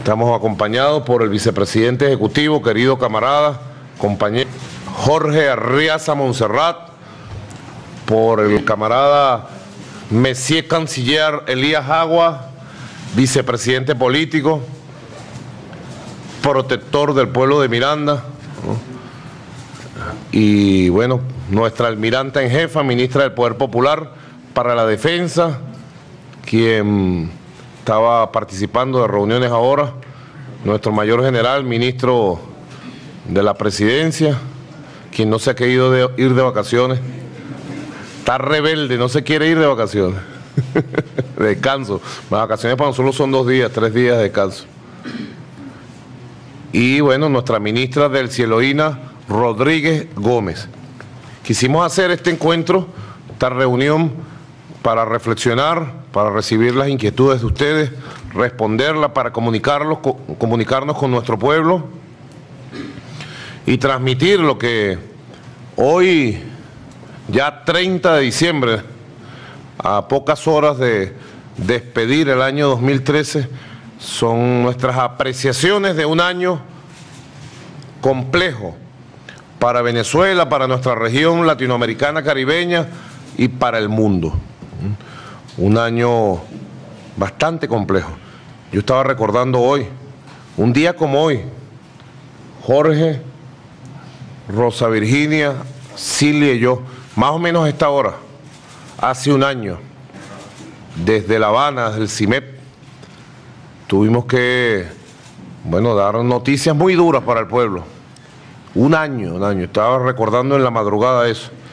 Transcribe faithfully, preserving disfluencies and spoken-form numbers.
Estamos acompañados por el vicepresidente ejecutivo, querido camarada, compañero Jorge Arriaza Montserrat, por el camarada Monsieur Canciller Elías Agua, vicepresidente político, protector del pueblo de Miranda, ¿no? Y bueno, nuestra almiranta en jefa, ministra del Poder Popular para la Defensa, quien estaba participando de reuniones ahora, nuestro mayor general, ministro de la Presidencia, quien no se ha querido de, ir de vacaciones, está rebelde, no se quiere ir de vacaciones, de descanso. Las vacaciones para nosotros son dos días, tres días de descanso. Y bueno, nuestra ministra del Cieloína, Rodríguez Gómez. Quisimos hacer este encuentro, esta reunión, para reflexionar, para recibir las inquietudes de ustedes, responderlas, para comunicarlos, comunicarnos con nuestro pueblo y transmitir lo que hoy, ya treinta de diciembre, a pocas horas de despedir el año dos mil trece, son nuestras apreciaciones de un año complejo para Venezuela, para nuestra región latinoamericana, caribeña y para el mundo. Un año bastante complejo. Yo estaba recordando hoy, un día como hoy, Jorge, Rosa Virginia, Cilia y yo, más o menos a esta hora, hace un año, desde La Habana, desde el C I M E P, tuvimos que, bueno, dar noticias muy duras para el pueblo. Un año, un año, estaba recordando en la madrugada eso.